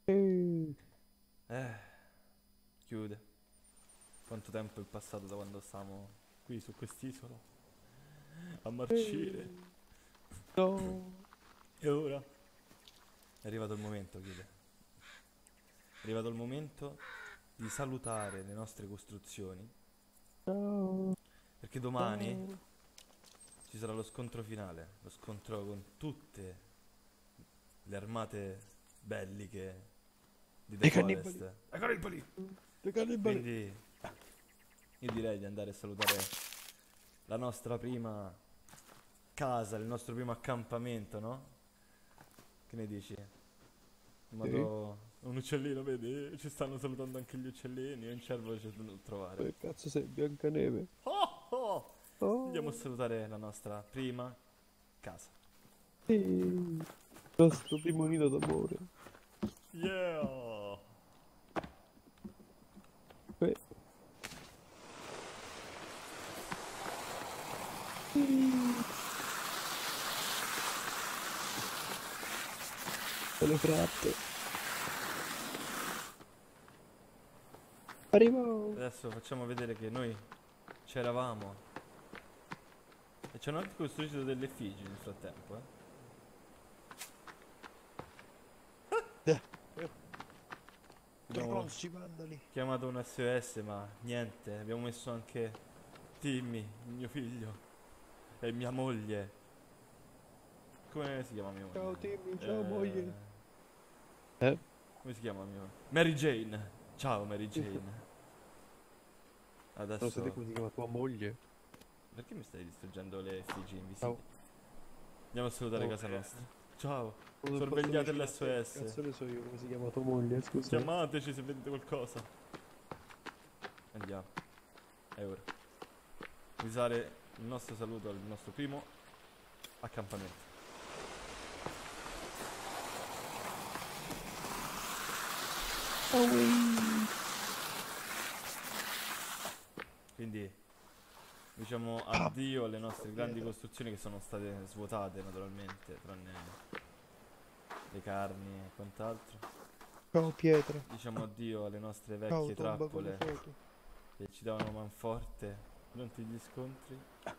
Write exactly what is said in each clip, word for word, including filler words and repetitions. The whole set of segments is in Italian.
Eh, Eh, chiude. Quanto tempo è passato da quando stavamo qui su quest'isola a marcire. eh, no. E ora è arrivato il momento, chiude. È arrivato il momento di salutare le nostre costruzioni, No. perché domani No. ci sarà lo scontro finale, lo scontro con tutte le armate belliche di The Dei cannibali. Forest. Ai cannibali! Dei cannibali. Quindi io direi di andare a salutare la nostra prima casa, il nostro primo accampamento, no? Che ne dici? In Sì. modo... Un uccellino, vedi? Ci stanno salutando anche gli uccellini e un cervo ci è venuto a trovare. Che cazzo sei, Biancaneve? Oh, oh! Andiamo a Oh. salutare la nostra prima casa. Sì. Il nostro primo nido d'amore. Yeah! Beh. Sì. Le fratte. Arrivo. Adesso facciamo vedere che noi c'eravamo. E ci hanno anche costruito delle effigi nel frattempo, eh. Eh, Abbiamo Stronzi vandali. chiamato un S O S, ma niente. Abbiamo messo anche Timmy, il mio figlio, e mia moglie. Come si chiama mia Ciao moglie? Timmy, ciao moglie. Eh, Eh? come si chiama mia moglie? Mary Jane. Ciao Mary Jane. Non so te Adesso... come si chiama tua moglie. Perché mi stai distruggendo le effigi Ciao. invisibili? Andiamo a salutare Ciao. casa nostra. Ciao. Non posso Sorvegliate vicino a te. Che l'S O S. cazzo ne so io come si chiama tua moglie, scusa. Chiamateci se vedete qualcosa. Andiamo. È ora. Usare il nostro saluto al nostro primo accampamento. Oh, oui. Quindi diciamo Pam. addio alle Ciao nostre grandi pietra. costruzioni che sono state svuotate naturalmente, tranne le carni e quant'altro. Ciao pietra. Diciamo addio alle nostre Ciao vecchie tomba con le trappole foto. che ci davano manforte durante gli scontri.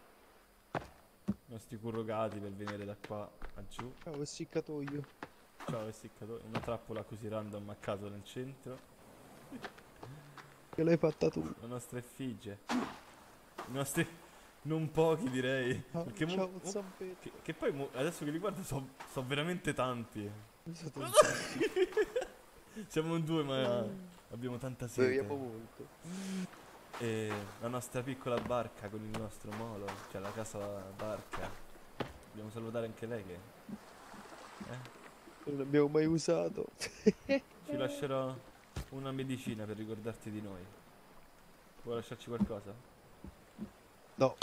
I nostri currogati per venire da qua a giù. Ciao essiccatoio. Ciao essiccatore, una trappola così random a caso nel centro. Che l'hai fatta tu. La nostra effigie. I nostri non pochi direi. Ciao, Perché mo- ciao mo- che, zampetta. che poi mo- adesso che li guardo sono veramente tanti. Sono tantissimi. Siamo in due ma Mm. abbiamo tanta Beviamo sete. molto. E la nostra piccola barca con il nostro molo, cioè la casa barca. Dobbiamo salutare anche lei che eh, Non l'abbiamo mai usato. ci lascerò una medicina per ricordarti di noi. Vuoi lasciarci qualcosa? No.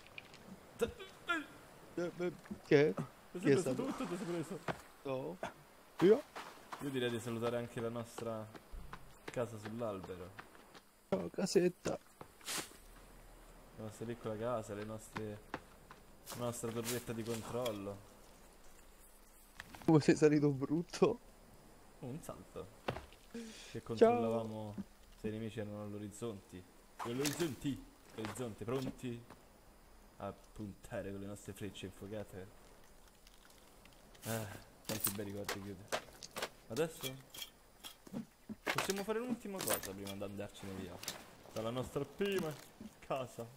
Eh, eh, Che? Ti sei Chi è preso stato? tutto, ti sei preso. No. Io? Io direi di salutare anche la nostra casa sull'albero. Ciao casetta. La nostra piccola casa, le nostre, la nostra torretta di controllo. Come sei salito brutto? Oh, un salto. Che Ciao. controllavamo se i nemici erano all'orizzonte. All'orizzonte. Orizzonte, pronti a puntare con le nostre frecce infuocate. Ah, quanti bei ricordi chiude. Adesso possiamo fare l'ultima cosa prima di andarcene via. Dalla nostra prima casa.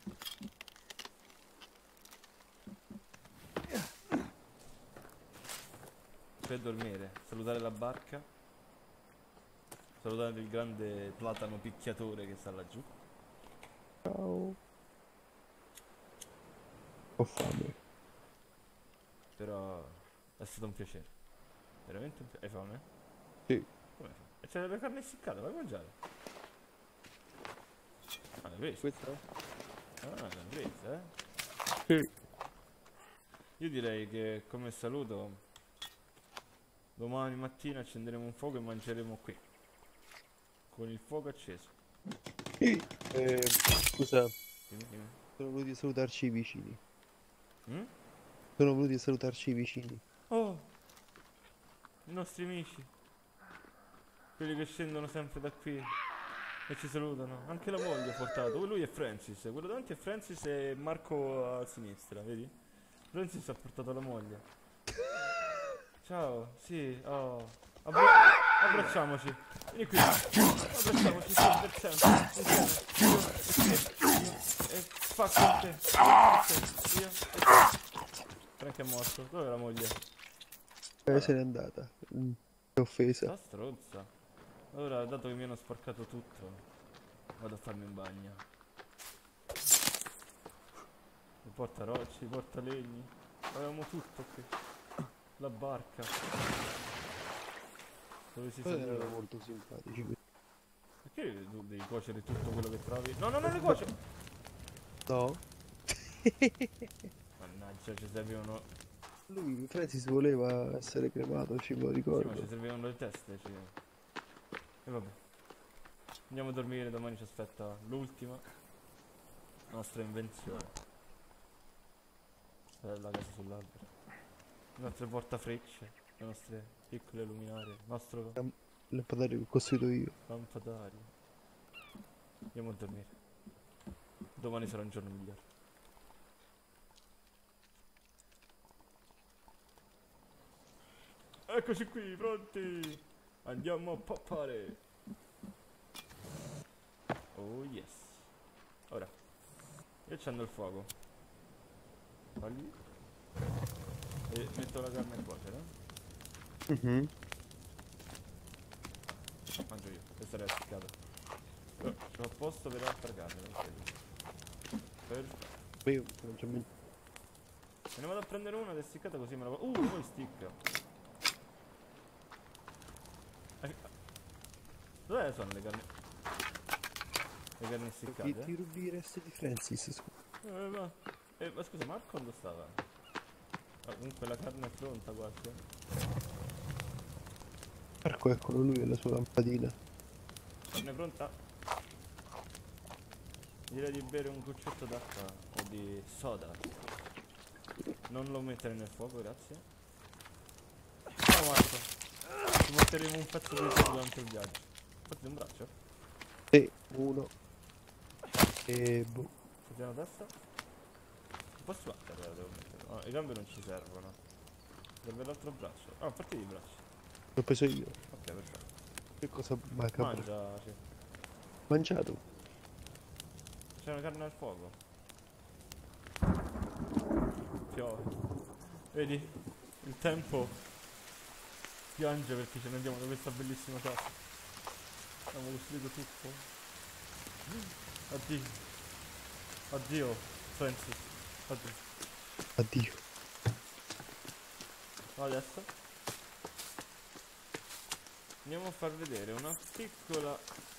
Per dormire, salutare la barca, salutare il grande platano picchiatore che sta laggiù. Ciao. Ho fame. Però è stato un piacere. Veramente un piacere. Hai fame? Sì. Come fame? E c'è la carne essiccata, vai a mangiare. Ah, l'hai presa? Questa? Ah, l'hai presa, eh? Sì. Io direi che come saluto domani mattina accenderemo un fuoco e mangeremo qui, con il fuoco acceso. Sì. Eh, scusa, Dimmi, dimmi. sono venuti a salutarci i vicini. Mm? Sono venuti a salutarci i vicini. Oh, i nostri amici. Quelli che scendono sempre da qui e ci salutano. Anche la moglie ha portato. Lui è Francis. Quello davanti è Francis e Marco a sinistra, vedi? Francis ha portato la moglie. Ciao, sì, oh. Abbra abbracciamoci. Vieni qui. Abbracciamoci sempre per sempre. Insieme. Io e te. Io e fa con te. Io e te. Io e te. Frank è morto. Dove è la moglie? Eh, se n'è andata. Mm, è offesa. Sta stronza. Ora, dato che mi hanno sporcato tutto, vado a farmi un bagno. Mi porta rocce, mi porta legni. Avevamo tutto qui. La barca. Dove si Poi erano saliva? molto simpatici. Perché tu devi cuocere tutto quello che trovi? No, no, non le cuoce! No? Mannaggia, ci servivano... Lui, Francis, voleva essere cremato, ci lo Sì, ma ricordo. ci servivano le teste, ci... E vabbè. Andiamo a dormire, domani ci aspetta l'ultima nostra invenzione. La casa sull'albero. Le nostre portafrecce, le nostre piccole luminarie, il nostro Lampadario che ho costruito io. lampadario. Andiamo a dormire. Domani sarà un giorno migliore. Eccoci qui, pronti! Andiamo a poppare! Oh yes! Ora, io accendo il fuoco. Togli. E metto la carne a cuocere. Mhm. Mangio io, questa era essiccata. Però ce l'ho posto per altra carne, non credo. Perfetto. Io non c'è mai... Me ne vado a prendere una ed è essiccata così me la... Uh, poi sticca. Eh, dove sono le carni? Le carni Ti, essiccate? ti rubi i resti di Francis, scusa. Eh, ma... Eh, ma scusa, Marco dove stava? Ah, comunque la carne è pronta quasi. Marco, eccolo lui e la sua lampadina. Carne pronta? Direi di bere un goccetto d'acqua o di soda. Non lo mettere nel fuoco, grazie. Ciao Marco. Ci porteremo un pezzo di te durante il viaggio. Porti un braccio? E uno. E boh. Portiamo la testa? Un po' su terra devo mettere. No, i gambe non ci servono. Serve l'altro braccio. Ah, porti i bracci. L'ho preso io. Ok, perfetto. Che cosa macabra. Mangia, sì. Mangiato. C'è una carne al fuoco. Piove. Vedi? Il tempo piange perché ce ne andiamo da questa bellissima casa. Abbiamo costruito tutto. Addio. Addio, Francis. Addio. Addio. Adesso andiamo a far vedere una piccola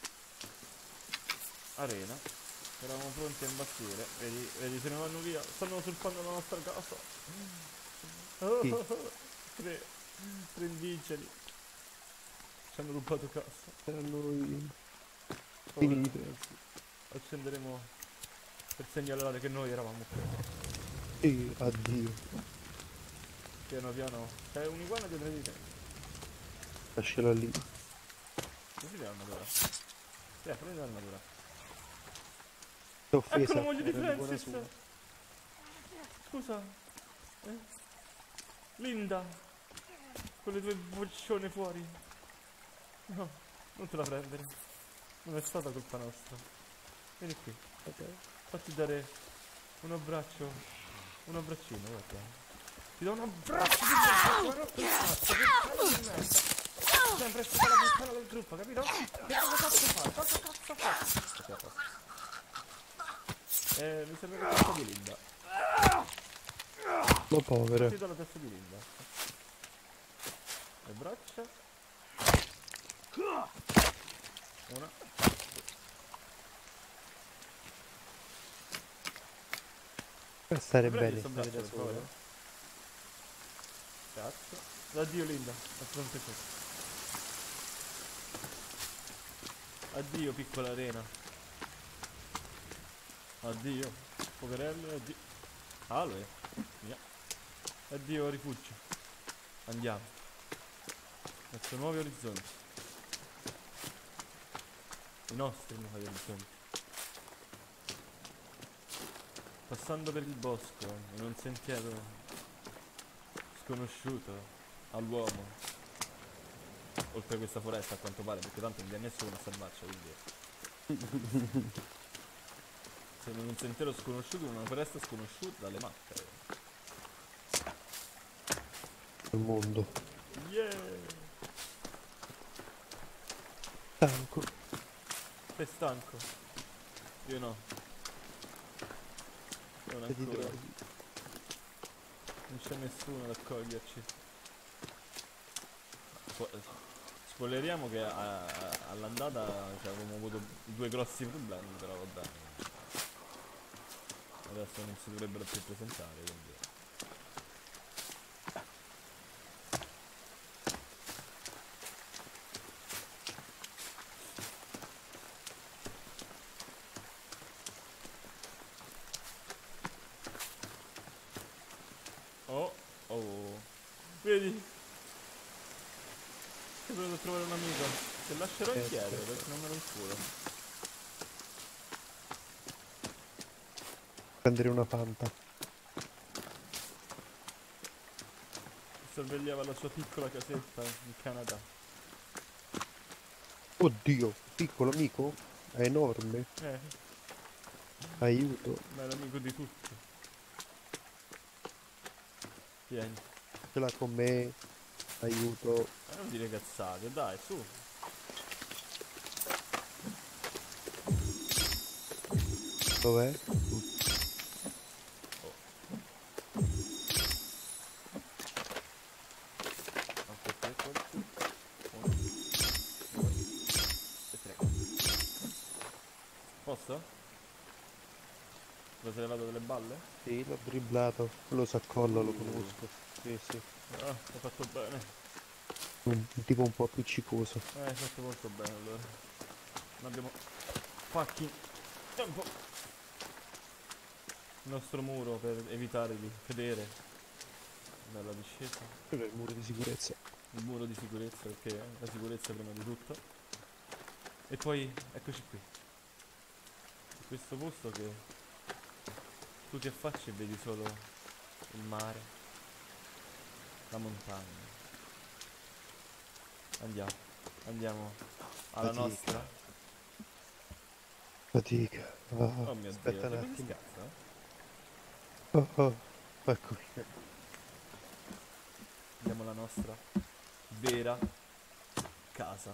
arena che eravamo pronti a imbastire. Vedi, vedi, se ne vanno via. Stanno usurpando la nostra casa. Oh, Chi? oh, oh. Tre, tre indigeni ci hanno rubato casa. Saranno i Oh, figli di Francis. accenderemo per segnalare che noi eravamo qui. E addio. Piano piano. C'è un'iguana dietro di te. Lasciala lì. Così l'armatura. Sì, prendi l'armatura. T'ho offesa. Ecco la moglie di era di buona Francis. sua. Scusa. Eh? Linda. Con le tue boccione fuori. No, non te la prendere. Non è stata colpa nostra. Vieni qui. Ok. Fatti dare un abbraccio. Un abbraccino, guarda. Ti do un abbraccio di merda. Che cazzo, che cazzo di merda. Sempre stata la puttana del gruppo, capito? Che cosa cazzo fa? Cosa cazzo fa? Ok, eh, mi serve la testa di Linda. Ma povera. Ti do la testa di Linda. Le braccia. Una. Per stare Prendi bene, questo stare braccio da per solo. favore. Grazie. Addio Linda, a pronto qui. Addio piccola arena. Addio. Poverello, addio. Aloe. Via. Addio rifugio. Andiamo. Verso nuovi orizzonti. I nostri nuovi orizzonti. Passando per il bosco, in un sentiero sconosciuto all'uomo, oltre questa foresta a quanto pare, perché tanto non vi è nessuno a salvarci, quindi... Siamo in un sentiero sconosciuto, in una foresta sconosciuta dalle mappe. Il mondo. Yeah! Stanco. Sei stanco? Io no. Non E ti ancora. trovi. Non c'è nessuno ad accoglierci. Spo- Spoileriamo che a- a- all'andata cioè, avevamo avuto due grossi problemi, però vabbè. Adesso non si dovrebbero più presentare, quindi... Oh, oh, vedi? Sei venuto a trovare un amico. Ti lascerò Eh, indietro aspetta. perché non me lo inculo. Prendere una fanta. Sorvegliava la sua piccola casetta in Canada. Oddio, piccolo amico? È enorme. Eh, Aiuto. ma è l'amico di tutti. Vieni. Ce l'ha con me. Aiuto. Ma non dire cazzate, dai, su. Dov'è? Oh. Anche tre colpi. Uno, due e tre. Posso? Lo sei levato delle balle? Sì, l'ho dribblato. Lo saccollo, lo conosco. Sì, sì. Ah, hai fatto bene. Un, un tipo un po' appiccicoso. Eh, hai fatto molto bene allora. Non abbiamo fucking tempo. Il nostro muro per evitare di cadere dalla discesa. Quello è il muro di sicurezza. Il muro di sicurezza, perché la sicurezza prima di tutto. E poi eccoci qui. In questo posto che tu ti affacci e vedi solo il mare, la montagna. Andiamo, andiamo alla Fatica. nostra. Fatica. Ah, Oh mio Dio, aspetta un sei così attimo. scarso, eh? Oh, oh. Ecco qui. Andiamo alla nostra vera casa.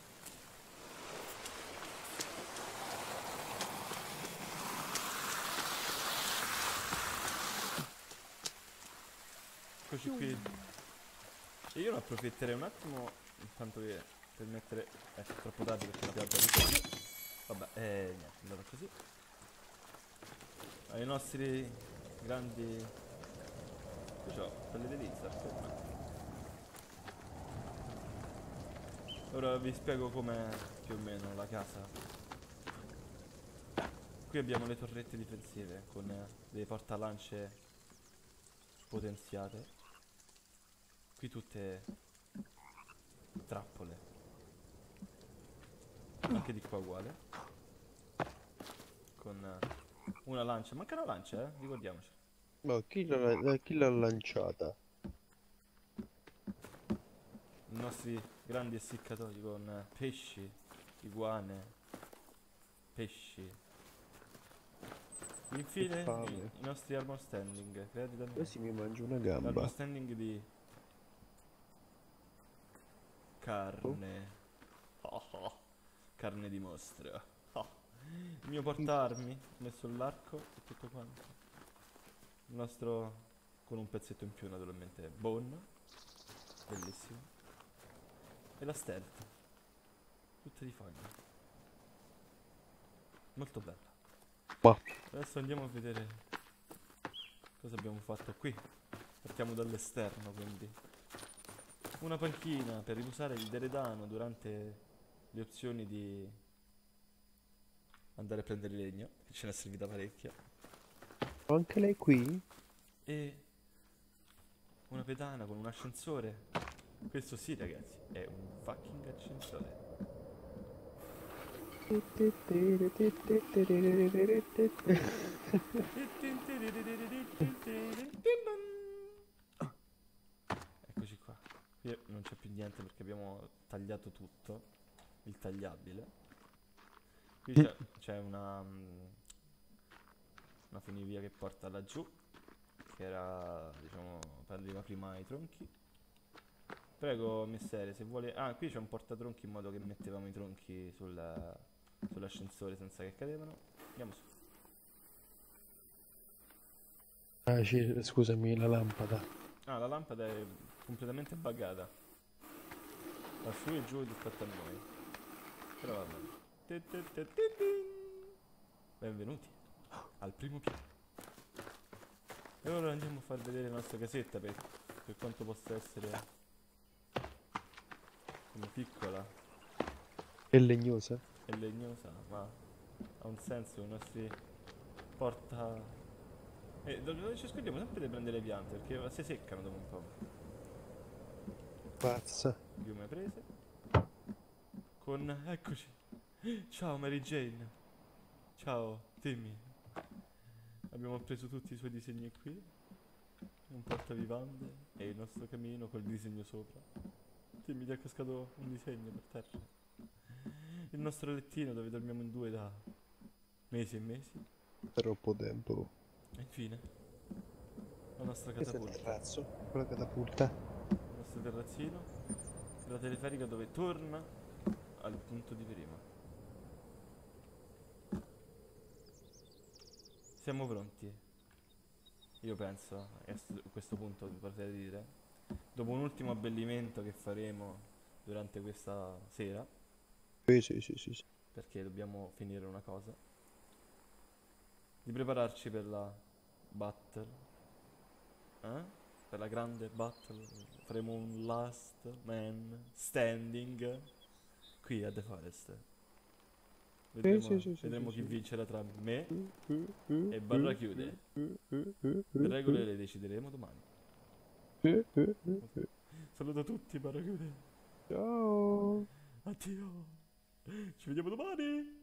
Eccoci qui. E io ne approfitterei un attimo, intanto che per mettere... Ecco, troppo tardi perché la pioggia ha più. Vabbè, eh, niente, è andata così. Ai nostri grandi... Che c'ho? Pelle di lizard. Ora vi spiego com'è più o meno la casa. Qui abbiamo le torrette difensive con eh, delle portalance potenziate. Qui tutte trappole. Anche di qua uguale. Con eh, una lancia. Manca una lancia, eh? Ricordiamoci. No, chi l'ha chi l'ha lanciata? I nostri grandi essiccatori con eh, pesci, iguane, pesci. Infine i, fame. i nostri armor standing, creati da noi. Quasi mi mangio una L'armor gamba. standing di carne. Oh, oh. Carne di mostra. Oh. Il mio portarmi, ho messo l'arco e tutto quanto. Il nostro con un pezzetto in più naturalmente bone. Bellissimo. E la stealth. Tutta di foglia. Molto bella. Ma Adesso andiamo a vedere cosa abbiamo fatto qui. Partiamo dall'esterno, quindi. Una panchina per riposare il deredano durante le opzioni di andare a prendere legno, che ce n'è servita parecchia. anche lei qui? E una pedana con un ascensore. Questo sì, ragazzi, è un fucking ascensore. Eccoci qua. Qui non c'è più niente perché abbiamo tagliato tutto, il tagliabile. Qui c'è c'è una, mm, una funivia che porta laggiù, che era, diciamo, per arrivare prima ai tronchi. Prego, messere, se vuole... Ah, qui c'è un portatronchi in modo che mettevamo i tronchi sul- sull'ascensore senza che cadevano. Andiamo su. Ah, sì, scusami, la lampada. Ah, la lampada è completamente buggata. Va su e giù rispetto a noi. Però va bene. Ti ti ti ti ti. Benvenuti al primo piano. E ora andiamo a far vedere la nostra casetta per, per quanto possa essere come piccola È legnosa? e legnosa, ma ha un senso, i nostri porta... E dove ci scordiamo sempre di prendere le piante perché si seccano dopo un po'. Pazza. Piume prese. Con... Eccoci. Ciao Mary Jane. Ciao Timmy. Abbiamo preso tutti i suoi disegni qui. Un portavivande e il nostro camino col disegno sopra. Timmy, ti è cascato un disegno per terra. Il nostro lettino dove dormiamo in due da mesi e mesi. Troppo tempo. E infine, la nostra Questo è il catapulta. terrazzo con la catapulta. Il nostro terrazzino. La teleferica dove torna al punto di prima. Siamo pronti? Io penso, a st- a questo punto vi potrei dire, dopo un ultimo abbellimento che faremo durante questa sera, Sì, sì, sì, sì, sì. perché dobbiamo finire una cosa, di prepararci per la battle, eh? Per la grande battle. Faremo un last man standing qui a The Forest. Sì, sì, Vedremo, sì, sì, sì, vedremo chi sì. vincerà tra me Mm, mm, mm, e mm, Barrachiude. mm, mm, mm, Le mm, regole mm, le decideremo domani. mm, mm, mm, mm. Saluto tutti, Barrachiude. Ciao. Addio. Ci vediamo domani.